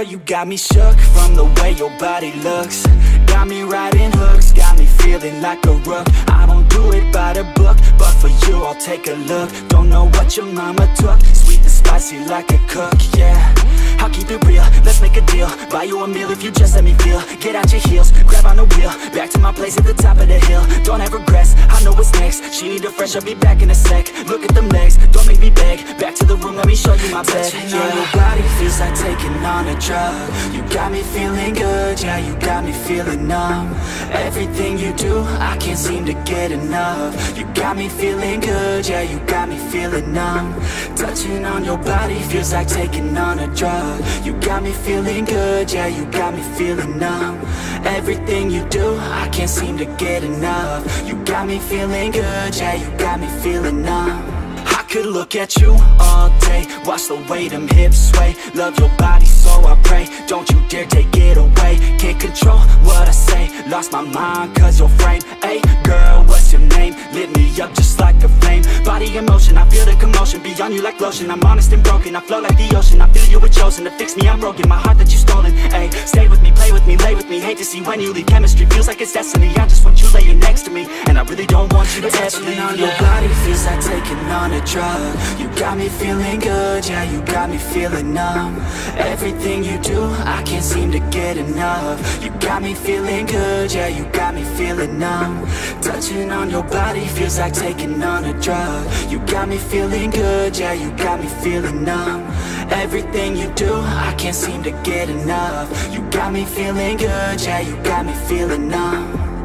you got me shook from the way your body looks. Got me riding hooks, got me feeling like a rook. I don't do it by the book, but for you I'll take a look. Don't know what your mama took, sweet and spicy like a cook, yeah. I'll keep it real, let's make a deal. Buy you a meal if you just let me feel. Get out your heels, grab on the wheel. Back to my place at the top of the hill. Don't have regrets, I know what's next. She need a fresh, I'll be back in a sec. Look at them legs, don't make me beg. Back to the room, let me show you my bed. Touching on your body feels like taking on a drug. You got me feeling good, yeah, you got me feeling numb. Everything you do, I can't seem to get enough. You got me feeling good, yeah, you got me feeling numb. Touching on your body feels like taking on a drug. You got me feeling good, yeah, you got me feeling numb. Everything you do, I can't seem to get enough. You got me feeling good, yeah, you got me feeling numb. I could look at you all day, watch the way them hips sway. Love your body so I pray, don't you dare take it away. Can't control what I say, lost my mind cause your frame. Hey girl, what's your name? Lit me up just like a flame. Body in motion, I feel the commotion. Beyond you like lotion, I'm honest and broken. I flow like the ocean, I feel you were chosen to fix me, I'm broken. My heart that you stolen, hey. Stay with me, play with me, lay with me. Hate to see when you leave, chemistry feels like it's destiny. I just want you laying next to me, and I really don't want you to ever leave. On your body feels like taking on a drug. You got me feeling good, yeah, you got me feeling numb. Everything you do, I can't seem to get enough. You got me feeling good, yeah, you got me feeling numb. Touching on your body feels like taking on a drug. You got me feeling good, yeah, you got me feeling numb. Everything you do, I can't seem to get enough. You got me feeling good, yeah, you got me feeling numb.